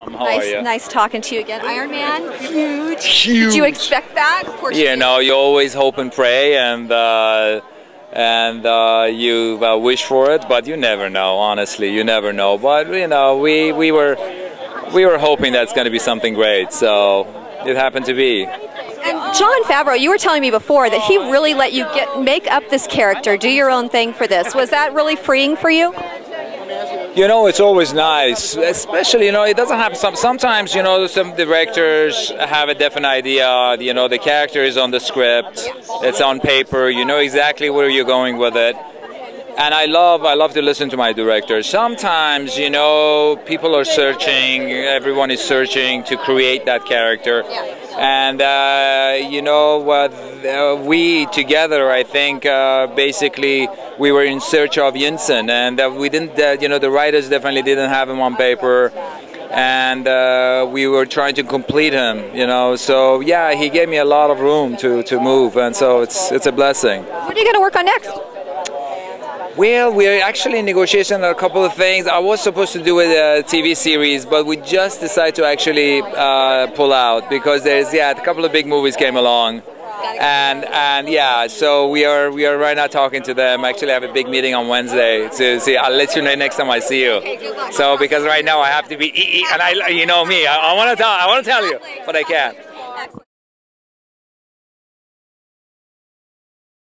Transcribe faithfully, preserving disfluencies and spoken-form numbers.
How nice, are you? nice talking to you again. Iron Man, huge. Huge. Did you expect that? Of course You you know, you always hope and pray, and uh, and uh, you uh, wish for it, but you never know. Honestly, you never know. But you know, we we were we were hoping that's going to be something great, so it happened to be. And Jon Favreau, you were telling me before that he really let you get make up this character, do your own thing for this. Was that really freeing for you? You know, it's always nice, especially, you know, it doesn't happen. Some, sometimes, you know, some directors have a definite idea, you know, the character is on the script, it's on paper, you know exactly where you're going with it. And I love, I love to listen to my directors. Sometimes, you know, people are searching, everyone is searching to create that character. And, uh, you know, uh, we together, I think, uh, basically, we were in search of Yinsen. And uh, we didn't, uh, you know, the writers definitely didn't have him on paper. And uh, we were trying to complete him, you know. So, yeah, he gave me a lot of room to, to move. And so it's, it's a blessing. What are you going to work on next? Well, we're actually in negotiation on a couple of things. I was supposed to do a T V series, but we just decided to actually uh, pull out because there's yeah a couple of big movies came along, and and yeah, so we are we are right now talking to them. Actually, I have a big meeting on Wednesday to see. I'll let you know next time I see you. So because right now I have to be and I you know me, I, I want to tell I want to tell you, but I can't.